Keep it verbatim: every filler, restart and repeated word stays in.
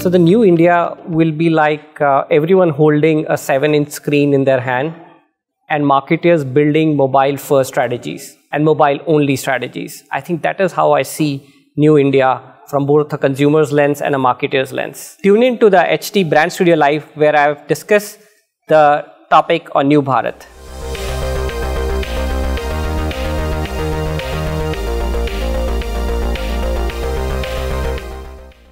So the new India will be like uh, everyone holding a seven inch screen in their hand and marketers building mobile first strategies and mobile only strategies. I think that is how I see new India from both a consumer's lens and a marketer's lens. Tune in to the H D Brand Studio Live, where I have discussed the topic on New Bharat.